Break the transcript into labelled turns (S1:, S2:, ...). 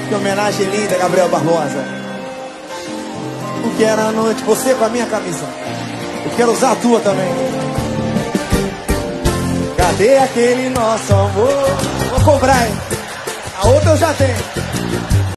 S1: Que homenagem linda, Gabriel Barbosa. Eu quero a noite, você com a minha camisa. Eu quero usar a tua também. Cadê aquele nosso amor? Vou cobrar, hein? A outra eu já tenho.